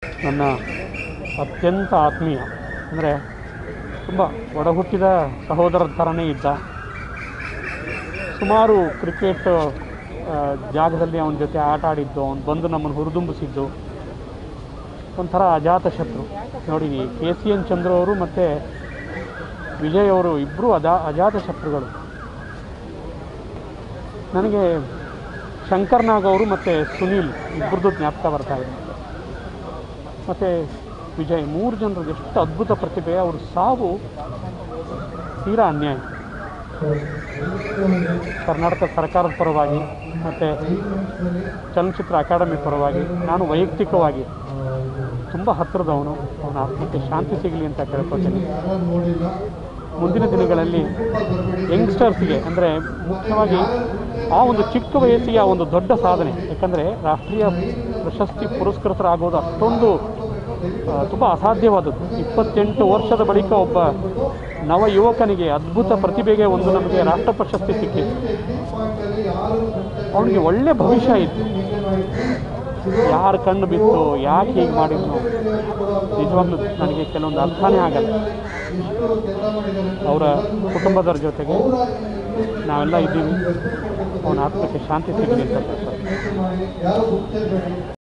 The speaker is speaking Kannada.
ನನ್ನ ಅತ್ಯಂತ ಆತ್ಮೀಯ, ಅಂದರೆ ತುಂಬ ಒಡಹುಟ್ಟಿದ ಸಹೋದರರ ಥರನೇ ಇದ್ದ. ಸುಮಾರು ಕ್ರಿಕೆಟ್ ಜಾಗದಲ್ಲಿ ಅವನ ಜೊತೆ ಆಟ ಆಡಿದ್ದು, ಅವನು ಬಂದು ನಮ್ಮನ್ನು ಹುರಿದುಂಬಿಸಿದ್ದು ಒಂಥರ ಅಜಾತ ಶತ್ರು. ನೋಡಿ, KCN ಚಂದ್ರು ಅವರು ಮತ್ತು ವಿಜಯ್ ಅವರು ಇಬ್ಬರು ಅಜಾತ ಶತ್ರುಗಳು. ನನಗೆ ಶಂಕರ್ ನಾಗ್ ಅವರು ಮತ್ತು ಸುನೀಲ್ ಇಬ್ಬರದ್ದು ಜ್ಞಾಪಕ ಬರ್ತಾಯಿದೆ. ಮತ್ತು ವಿಜಯ್, 3 ಜನರು ಎಷ್ಟು ಅದ್ಭುತ ಪ್ರತಿಭೆ. ಅವ್ರ ಸಾವು ತೀರಾ ಅನ್ಯಾಯ. ಕರ್ನಾಟಕ ಸರ್ಕಾರದ ಪರವಾಗಿ ಮತ್ತು ಚಲನಚಿತ್ರ ಅಕಾಡೆಮಿ ಪರವಾಗಿ ನಾನು ವೈಯಕ್ತಿಕವಾಗಿ ತುಂಬ ಹತ್ತಿರದವನು. ಅವನ ಆತ್ಮಕ್ಕೆ ಶಾಂತಿ ಸಿಗಲಿ ಅಂತ ಕೇಳ್ಕೊಳ್ತೀನಿ. ಮುಂದಿನ ದಿನಗಳಲ್ಲಿ ಯಂಗ್ಸ್ಟರ್ಸ್ಗೆ, ಅಂದರೆ ಮುಖ್ಯವಾಗಿ ಆ ಒಂದು ಚಿಕ್ಕ ವಯಸ್ಸಿಗೆ ಆ ಒಂದು ದೊಡ್ಡ ಸಾಧನೆ, ಯಾಕಂದರೆ ರಾಷ್ಟ್ರೀಯ ಪ್ರಶಸ್ತಿ ಪುರಸ್ಕೃತರಾಗೋದು ಅಷ್ಟೊಂದು ತುಂಬ ಅಸಾಧ್ಯವಾದದ್ದು. 28 ವರ್ಷದ ಬಳಿಕ ಒಬ್ಬ ನವ ಯುವಕನಿಗೆ, ಅದ್ಭುತ ಪ್ರತಿಭೆಗೆ ಒಂದು ನಮಗೆ ರಾಷ್ಟ್ರ ಪ್ರಶಸ್ತಿ ಸಿಕ್ಕಿತ್ತು. ಅವನಿಗೆ ಒಳ್ಳೆ ಭವಿಷ್ಯ ಇತ್ತು. ಯಾರು ಕಣ್ಣು ಬಿತ್ತು, ಯಾಕೆ ಹೀಗೆ ಮಾಡಿದ್ನು, ನಿಜವಾಗ್ಲೂ ನನಗೆ ಕೆಲವೊಂದು ಅರ್ಥನೇ ಆಗಲ್ಲ. ಅವರ ಕುಟುಂಬದವ್ರ ಜೊತೆಗೆ ನಾವೆಲ್ಲ ಇದ್ದೀವಿ. ಅವನ ಆತ್ಮಕ್ಕೆ ಶಾಂತಿ ಸಿಗಲಿ ಅಂತ.